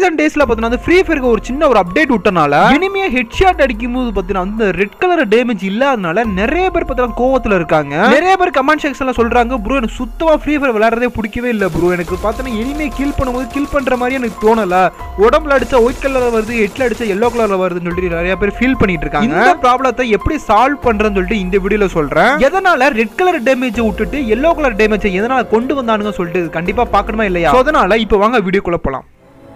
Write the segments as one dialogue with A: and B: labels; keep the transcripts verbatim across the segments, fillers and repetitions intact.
A: Recent டேஸ்ல பாத்தீங்கன்னா free ஃபயருக்கு ஒரு சின்ன ஒரு அப்டேட் விட்டனால இனிமே ஹெட்ஷாட் அடிக்கும்போது பாத்தீங்கன்னா வந்து ரெட் கலர் டேமேஜ் இல்லாதனால நிறைய பேர் பாத்தீங்கன்னா கோவத்துல இருக்காங்க. நிறைய பேர் கமெண்ட் செக்ஷன்ல சொல்றாங்க ப்ரோ எனக்கு சுத்தமா ஃப்ரீ ஃபயர் விளையாடுறதே பிடிக்கவே இல்ல ப்ரோ, எனக்கு பாத்தீங்கன்னா இனிமே கில் பண்ணும்போது கில் பண்ற மாதிரி எனக்கு தோணல, உடம்புல அடிச்சா ஒயிட் கலர்ல வருது, ஹெட்ல அடிச்சா எல்லோ கலர்ல வருதுன்னு சொல்லிட்டு நிறைய பேர் ஃபீல் பண்ணிட்டு இருக்காங்க. இந்த ப்ராப்ளத்தை எப்படி சால்வ் பண்றேன்னு சொல்லிட்டு இந்த வீடியோல சொல்றேன். எதனால ரெட் கலர் டேமேஜ் விட்டுட்டு எல்லோ கலர் டேமேஜ் எதனால கொண்டு வந்தானுங்க சொல்லிட்டு கண்டிப்பா பார்க்கணுமா இல்லையா? அதனால இப்போ வாங்க வீடியோக்குள்ள போலாம்.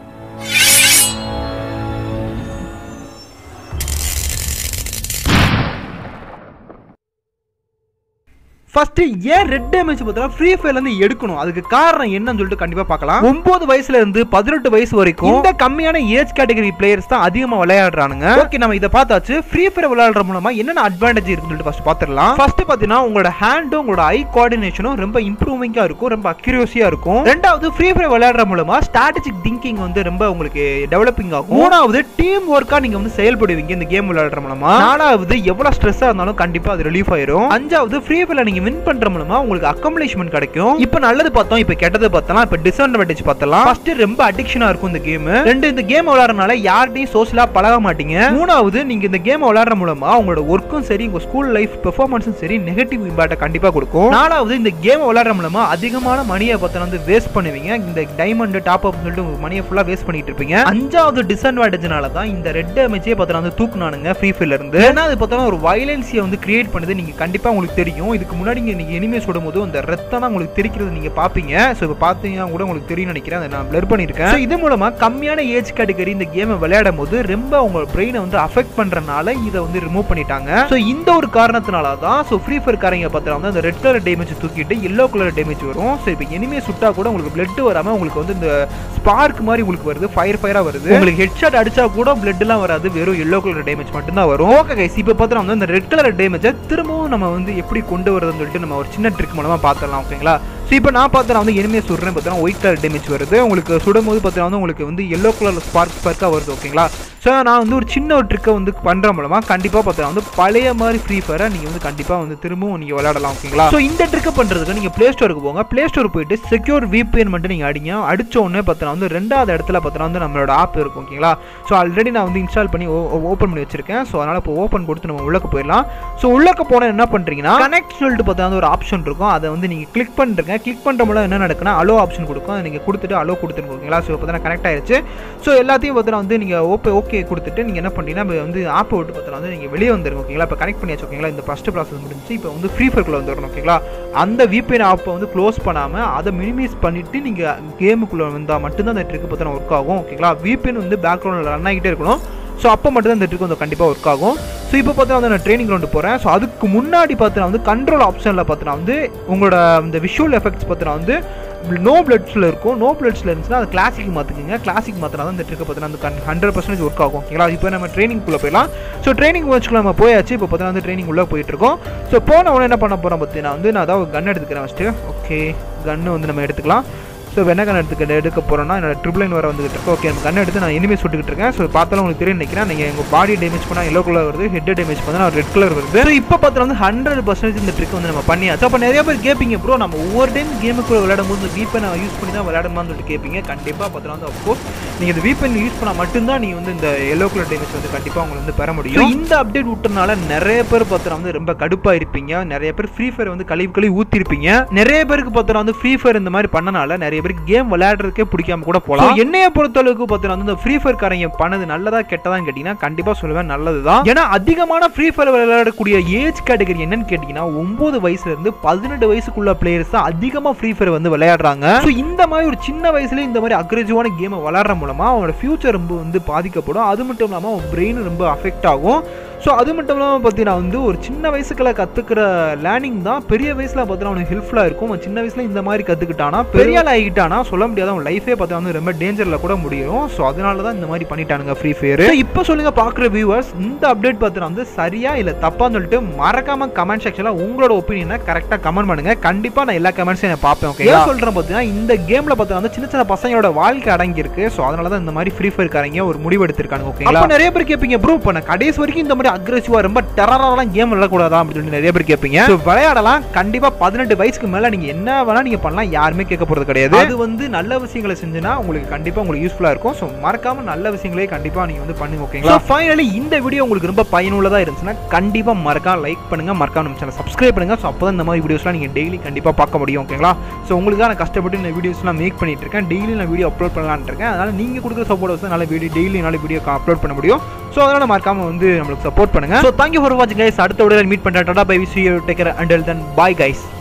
A: ஃபர்ஸ்ட் ஏன் ரெட் டேமேஜ் பார்த்தா ஃப்ரீ ஃபயர்ல இருந்து எடுக்கணும், அதுக்கு காரணம் என்னன்னு சொல்லிட்டு கண்டிப்பா பார்க்கலாம். ஒன்பது வயசுல இருந்து பதினெட்டு வயசு வரைக்கும் இந்த கம்மியான ஏஜ் கேட்டகரி பிளேயர்ஸ் தான் அதிகமா விளையாடுறானுங்க. ஓகே, நம்ம இத பார்த்தாச்சு. ஃப்ரீ ஃபயர் விளையாடுற மூலமா என்னென்ன அட்வான்டேஜ் இருக்குன்னு சொல்லிட்டு ஃபர்ஸ்ட் பாத்துறலாம். ஃபர்ஸ்ட் பாத்தீங்கன்னா உங்களோட ஹேண்டும் உங்களோட ஐ கோஆர்டினேஷனும் ரொம்ப இம்ப்ரூவிங்கா இருக்கும், ரொம்ப அக்யூரசியா இருக்கும். ரெண்டாவது ஃப்ரீ ஃபயர் விளையாடுற மூலமா ஸ்ட்ராட்டஜிக் திங்கிங் வந்து ரொம்ப உங்களுக்கு டெவலப்பிங் ஆகும். மூணாவது டீம் ஒர்க்கா நீங்க வந்து செயல்படுவீங்க இந்த கேம் விளையாடுற மூலமா. நாலாவது எவ்வளவு ஸ்ட்ரெஸ்ஸா இருந்தாலும் கண்டிப்பா அது ரிலீஃப் ஆயிரும். அஞ்சாவது ஃப்ரீ ஃபயர்ல நீங்க வின் பண்ற மூலமா உங்களுக்கு அக்கம்ப்ளிஷ்மென்ட் கிடைக்கும். இப்போ நல்லது பார்த்தோம், இப்போ கெட்டது பார்த்தலாம், இப்போ டிஸ்அட்வான்டேஜ் பார்த்தலாம். ஃபர்ஸ்ட் ரொம்ப அடிக்ஷனா இருக்கும் இந்த கேம். ரெண்டு, இந்த கேம் விளையாடுறனால யார்ட்டையும் சோஷியலா பழக மாட்டீங்க. மூணாவது, நீங்க இந்த கேம் விளையாடுற மூலமா உங்களோட ஒர்க்கும் சரி உங்க ஸ்கூல் லைஃப் பெர்ஃபார்மன்ஸும் சரி நெகட்டிவ் இம்பாக்ட் கண்டிப்பா கொடுக்கும். நாலாவது, இந்த கேம் விளையாடுற மூலமா அதிகமான மணியை பார்த்தா வந்து வேஸ்ட் பண்ணுவீங்க. இந்த டைமண்ட் டாப் அப் சொல்லிட்டு உங்க மணியை ஃபுல்லா வேஸ்ட் பண்ணிட்டு இருப்பீங்க. அஞ்சாவது டிஸ்அட்வான்டேஜ்னால தான் இந்த ரெட் டேமேஜே பார்த்தா வந்து தூக்குனானுங்க ஃப்ரீ ஃபயர்ல இருந்து. ஏன்னா அது பார்த்தா ஒரு வயலன்ஸியை வந்து கிரியேட் பண்ணுது. நீங்க கண்டிப்பா உங்களுக்கு தெரியும், இதுக்கு முன்னாடி நீங்க எனிமே சுடும்போது அந்த ரத்தம் உங்களுக்கு தெரிக்கிறது நீங்க பாப்பீங்க. சோ இப்போ பாத்தீங்கன்னா கூட உங்களுக்கு தெரியும் நினைக்கிறேன், அதை நான் பிளர் பண்ணிருக்கேன். சோ இது மூலமா கம்மியான ஏஜ் கேட்டகரி இந்த கேமை விளையாடும் போது ரொம்ப உங்க பிரெயினை வந்து அஃபெக்ட் பண்றனால இதை வந்து ரிமூவ் பண்ணிட்டாங்க. சோ இந்த ஒரு காரணத்தினால தான் சோ ஃப்ரீ ஃபயர் காரங்க பார்த்தா வந்து அந்த ரெட் கலர் டேமேஜ் தூக்கிட்டு எல்லோ கலர் டேமேஜ் வரும். சோ இப்போ எனிமே சுட்டா கூட உங்களுக்கு பிளட் வராம உங்களுக்கு வந்து இந்த ஸ்பார்க் மாதிரி உங்களுக்கு வருது, ஃபயர் ஃபயரா வருது. உங்களுக்கு ஹெட்ஷாட் அடிச்சா கூட பிளட் எல்லாம் வராது, வெறும் எல்லோ கலர் டேமேஜ் மட்டும் தான் வரும். ஓகே கைஸ், இப்போ பார்த்தா வந்து இந்த ரெட் கலர் டேமேஜை திரும்பவும் நம்ம வந்து எப்படி கொண்டு வரதுன்னு சொல்லிட்டு நம்ம ஒரு சின்ன ட்ரிக் மூலமா பார்த்துடலாம். ஓகேங்களா? ஸோ இப்போ நான் பார்த்தா வந்து எனிமே சுடுறேன், பார்த்தீங்கன்னா ஒயிட் கலர் டேமேஜ் வருது. உங்களுக்கு சுடும் போது பார்த்தீங்கன்னா வந்து உங்களுக்கு வந்து எல்லோ கலர் ஸ்பார்க் ஸ்பார்க்காக வருது. ஓகேங்களா? ஸோ நான் வந்து ஒரு சின்ன ஒரு ட்ரிக்கை வந்து பண்ணுற மூலமாக கண்டிப்பாக பார்த்தீங்கன்னா வந்து பழைய மாதிரி ஃப்ரீ ஃபயரை நீங்கள் வந்து கண்டிப்பாக வந்து திரும்பவும் நீங்கள் விளையாடலாம். ஓகேங்களா? ஸோ இந்த ட்ரிக்கை பண்ணுறதுக்கு நீங்கள் ப்ளே ஸ்டோருக்கு போங்க. ப்ளே ஸ்டோர் போயிட்டு செக்யூர் விபிஎன் மட்டும் நீங்கள் அடிங்க. அடிச்ச உடனே பார்த்தீங்கன்னா வந்து ரெண்டாவது இடத்துல பார்த்தீங்கன்னா வந்து நம்மளோட ஆப் இருக்கும். ஓகேங்களா? ஸோ ஆல்ரெடி நான் வந்து இன்ஸ்டால் பண்ணி ஓப்பன் பண்ணி வச்சிருக்கேன். ஸோ அதனால் இப்போ ஓப்பன் கொடுத்து நம்ம உள்ளக்க போயிடலாம். ஸோ உள்ளக்க போனால் என்ன பண்ணுறீங்கன்னா கனெக்ட் சொல்லிட்டு பார்த்தீங்கன்னா ஒரு ஆப்ஷன் இருக்கும், அதை வந்து நீங்கள் கிளிக் பண்ணுறீங்க. கிளிக் பண்ணுற மூலம் என்ன நடக்குன்னா அலோ ஆப்ஷன் கொடுக்கும், நீங்கள் கொடுத்துட்டு அலோ கொடுத்துருங்க. ஓகேங்களா? ஸோ இப்போ தான் கனெக்ட் ஆயிடுச்சு. ஸோ எல்லாத்தையும் பார்த்தீங்கன்னா வந்து நீங்கள் ஓப்பே ஓகே கொடுத்துட்டு நீங்கள் என்ன பண்ணீங்கன்னா வந்து ஆப்பை விட்டு பார்த்தீங்கன்னா வந்து நீங்கள் வெளியே வந்துருங்க. ஓகேங்களா? இப்போ கனெக்ட் பண்ணியாச்சு. ஓகேங்களா? இந்த ஃபர்ஸ்ட் ப்ராசஸ் முடிஞ்சு இப்போ வந்து ஃப்ரீ ஃபயர்க்குள்ள வந்துடணும். ஓகேங்களா? அந்த விபிஎன் ஆப்பை வந்து க்ளோஸ் பண்ணாமல் அதை மினிமைஸ் பண்ணிட்டு நீங்கள் கேமுக்குள்ளே வந்தால் மட்டும்தான் அந்த ட்ரிக் பார்த்தீங்கன்னா ஒர்க் ஆகும். ஓகேங்களா? விபிஎன் வந்து பேக்ரவுண்டில் ரன் ஆகிட்டே இருக்கணும். ஸோ அப்போ மட்டும் தான் இந்த ட்ரிக் வந்து கண்டிப்பாக ஒர்க் ஆகும். ஸோ இப்போ பார்த்தா வந்து நான் ட்ரைனிங் கிரவுண்டு போகிறேன். ஸோ அதுக்கு முன்னாடி பார்த்தீங்கன்னா வந்து கண்ட்ரோல் ஆப்ஷனில் பார்த்தீங்கன்னா வந்து உங்களோட இந்த விஷுவல் எஃபெக்ட்ஸ் பார்த்தீங்கன்னா வந்து நோ பிளட்ஸில் இருக்கும். நோ பிளட்ஸில் இருந்துச்சுன்னா அது கிளாசிக் மாற்றிக்குங்க. கிளாசிக் மாற்றினா தான் இந்த ட்ரிக்கை பார்த்தீங்கன்னா அந்த ஹண்ட்ரட் பர்சன்டேஜ் ஒர்க் ஆகும். ஓகேங்களா? இப்போ நம்ம ட்ரைனிங்குள்ளே போயிடலாம். ஸோ ட்ரைனிங் வச்சுக்கலாம் நம்ம போயாச்சு. இப்போ பார்த்தீங்கன்னா வந்து ட்ரைனிங் உள்ளே போயிட்டு இருக்கோம். ஸோ போன உடனே என்ன பண்ண போகிறோம் பார்த்தீங்கன்னா வந்து நான் அதாவது கன் எடுத்துக்கிறேன் ஃபஸ்ட்டு. ஓகே, கன்று வந்து நம்ம எடுத்துக்கலாம். ஸோ என்ன கன் எடுத்துக்க எடுக்க போகிறோன்னா என்னோட ட்ரிபிள் லைன் வர வந்துகிட்டு இருக்கோம். ஓகே, நம்ம கன் எடுத்து நான் இனிமே சுட்டுக்கிட்டு இருக்கேன். ஸோ பார்த்தாலும் உங்களுக்கு தெரியும் நினைக்கிறேன். நீங்கள் எங்கள் பாடி டேமேஜ் பண்ணால் எல்லோ கலர் வருது, ஹெட் டேமேஜ் பண்ணால் ரெட் கலர் வருது. ஸோ இப்போ பார்த்தா வந்து ஹண்ட்ரட் பர்சன்டேஜ் இந்த ட்ரிக் வந்து நம்ம பண்ணியாச்சு. அப்போ நிறைய பேர் கேட்பீங்க ப்ரோ நம்ம ஒவ்வொரு டைம் கேமுக்குள்ள விளையாடும் போது வீப்பை நான் யூஸ் பண்ணி தான் விளையாடுமான்னு சொல்லிட்டு கேட்பீங்க. கண்டிப்பாக பார்த்தா வந்து அஃப்கோர்ஸ் நீங்கள் இந்த வீப்பன் யூஸ் பண்ணால் மட்டும்தான் நீங்கள் வந்து இந்த எல்லோ கலர் டேமேஜ் வந்து கண்டிப்பாக உங்களுக்கு வந்து பெற முடியும். இந்த அப்டேட் விட்டனால நிறைய பேர் பார்த்தா வந்து ரொம்ப கடுப்பாக இருப்பீங்க. நிறைய பேர் ஃப்ரீ ஃபயர் வந்து கழிவு கழிவு ஊற்றிருப்பீங்க. நிறைய பேருக்கு பார்த்தா வந்து ஃப்ரீ ஃபயர் இந்த மாதிரி பண்ணனால நிறைய பேருக்கு கேம் விளையாடுற பிடிக்காம கூட போலாம். என்னைய பொறுத்தளவுக்கு பார்த்தீங்கன்னா இந்த ஃப்ரீ ஃபயர் காரங்க பண்ணது நல்லதா கெட்டதான்னு கேட்டீங்கன்னா கண்டிப்பா சொல்லுவேன் நல்லதுதான். ஏன்னா அதிகமான ஃப்ரீ ஃபயர் விளையாடக்கூடிய ஏஜ் கேட்டகரி என்னன்னு கேட்டீங்கன்னா ஒன்பது வயசுல இருந்து பதினெட்டு வயசுக்குள்ள பிளேயர்ஸ் தான் அதிகமா ஃப்ரீ ஃபயர் வந்து விளையாடுறாங்க. ஸோ இந்த மாதிரி ஒரு சின்ன வயசுல இந்த மாதிரி அக்ரெசிவான கேமை விளையாடுற மூலமா அவனோட ஃபியூச்சர் ரொம்ப வந்து பாதிக்கப்படும். அது மட்டும் இல்லாம அவன் பிரெயின் ரொம்ப அஃபெக்ட் ஆகும். ஸோ அது மட்டும் இல்லாமல் பார்த்தீங்கன்னா வந்து ஒரு சின்ன வயசுக்குள்ள கற்றுக்கிற லேர்னிங் தான் பெரிய வயசில் பார்த்தீங்கன்னா அவனுக்கு ஹெல்ப்ஃபுல்லாக இருக்கும். அவன் சின்ன வயசில் இந்த மாதிரி கற்றுக்கிட்டானா பெரிய ஆள் ஆகிட்டானா சொல்ல முடியாது, அவன் லைஃபே பார்த்தா வந்து ரொம்ப டேஞ்சரில் கூட முடியும். ஸோ அதனால தான் இந்த மாதிரி பண்ணிட்டானுங்க ஃப்ரீ ஃபயர். இப்போ சொல்லுங்க பார்க்குற வியூவர்ஸ், இந்த அப்டேட் பார்த்தீங்கன்னா வந்து சரியா இல்லை தப்பான்னு சொல்லிட்டு மறக்காம கமெண்ட் செக்ஷனில் உங்களோட ஒப்பீனியனை கரெக்டாக கமெண்ட் பண்ணுங்க. கண்டிப்பாக நான் எல்லா கமெண்ட்ஸையும் நான் பார்ப்பேன். ஓகே, சொல்கிறேன் பார்த்தீங்கன்னா இந்த கேமில் பார்த்தீங்கன்னா வந்து சின்ன சின்ன பசங்களோட வாழ்க்கை அடங்கி இருக்கு. ஸோ அதனால தான் இந்த மாதிரி ஃப்ரீ ஃபயர் காரங்க ஒரு முடிவு எடுத்திருக்காங்க. ஓகேங்களா? நிறைய பேர் கேட்பீங்க ப்ரூவ் பண்ண கடைசி வரைக்கும் இந்த மாதிரி அக்ரெசிவா ரொம்ப டெரராலாம் கேம் விளையாடக்கூடாதா அப்படின்னு சொல்லி நிறைய பேர் கேட்பீங்க. விளையாடலாம் கண்டிப்பா. பதினெட்டு வயசுக்கு மேல நீங்க என்ன வேணா நீங்க பண்ணலாம், யாருமே கேட்க போறது கிடையாது. அது வந்து நல்ல விஷயங்களை செஞ்சுனா உங்களுக்கு கண்டிப்பா உங்களுக்கு யூஸ்ஃபுல்லா இருக்கும். ஸோ மறக்காம நல்ல விஷயங்களே கண்டிப்பா நீங்க வந்து பண்ணி ஓகேங்களா. ஃபைனலி இந்த வீடியோ உங்களுக்கு ரொம்ப பயனுள்ளதா இருந்துச்சுன்னா கண்டிப்பா மறக்காம லைக் பண்ணுங்க, மறக்காம நம்ம சேனல் சப்ஸ்கிரைப் பண்ணுங்க. ஸோ அப்பதான் இந்த மாதிரி வீடியோஸ்லாம் நீங்க டெய்லி கண்டிப்பா பார்க்க முடியும் ஓகேங்களா. ஸோ உங்களுக்காக நான் கஷ்டப்பட்டு இந்த வீடியோஸ்லாம் மேக் பண்ணிட்டு இருக்கேன். டெய்லி நான் வீடியோ அப்லோட் பண்ணலான்னு இருக்கேன். அதனால நீங்க கொடுக்குற சப்போர்ட் வச்சு நல்ல வீடியோ டெய்லி நல்ல வீடியோ அப்லோட் பண்ண முடியும். ஸோ அதனால மறக்காம வந்து நம்மளுக்கு சப்போர்ட் பண்ணுங்க. ஸோ தேங்க்யூ ஃபார் வாட்சிங் கைஸ். அடுத்த வீடியோவில் மீட் பண்ணுறேன். Tata bye, we see you, take care, until then bye guys.